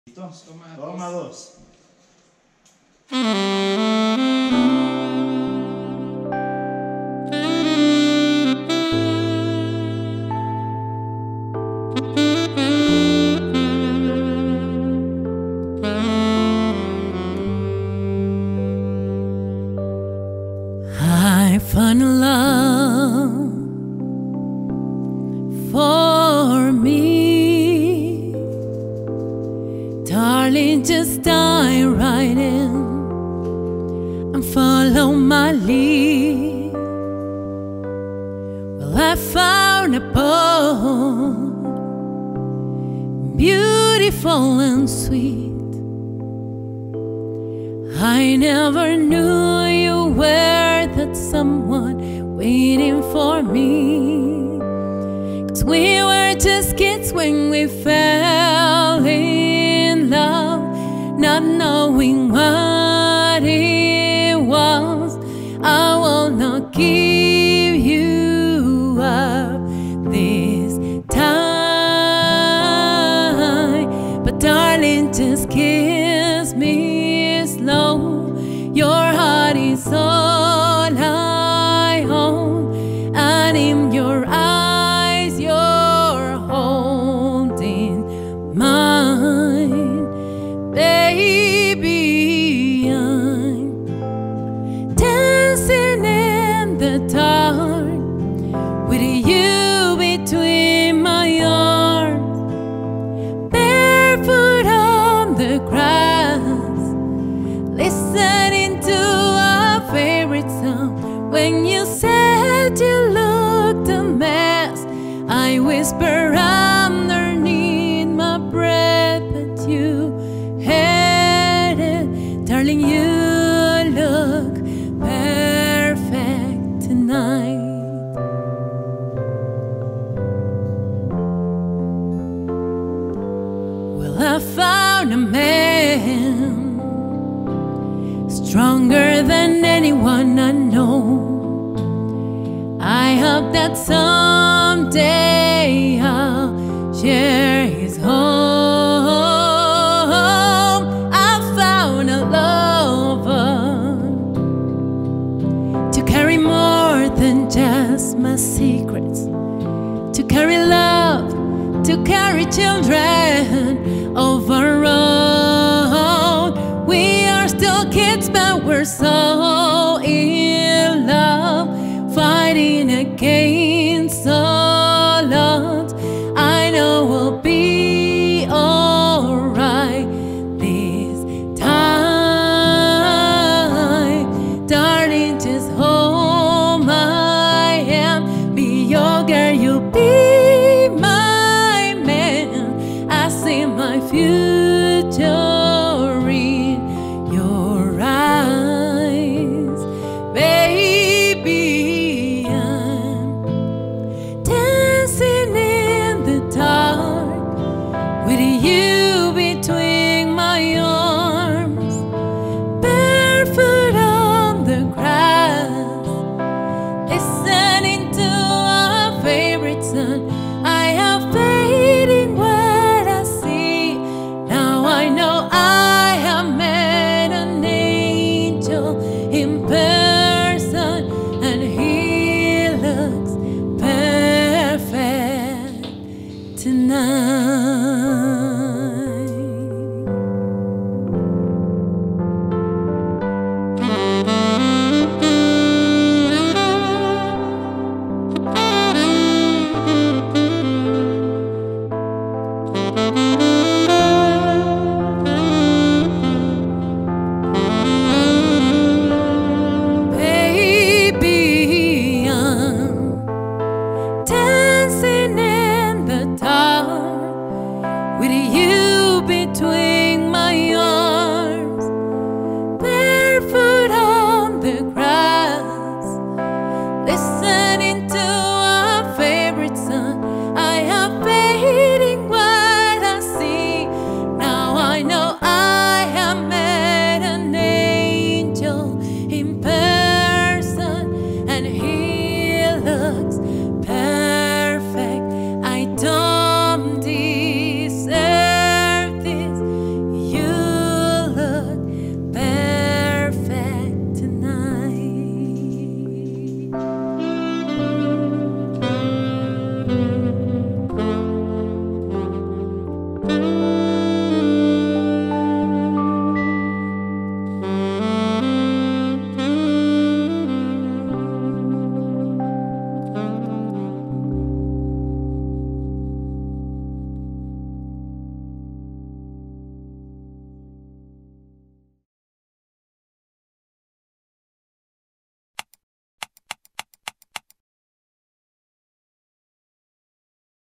¿Listos? Toma dos. I found love for me, darling. Just dive right in and follow my lead. Well, I found a poem, beautiful and sweet. I never knew you were that someone waiting for me, 'cause we were just kids when we fell in love, not knowing what it was. I will not give you up this time, but darling, just kiss me slow. Your heart is all I own, and in your eyes you're holding mine. Baby, I'm dancing in the dark with you between my arms, barefoot on the grass, listening to our favorite song. When you said you looked a mess, I whisper underneath my breath, but you heard it. Darling, you look perfect tonight. Well, I found a man stronger than anyone I know. I hope that someday I'll share his home. I found a lover to carry more than just my secrets, to carry love, to carry children of our own. We are still kids, but we're so in love, fighting against all odds. I know we'll be alright this time. Darling, just hold my hand, be your girl, you be my man. I see my future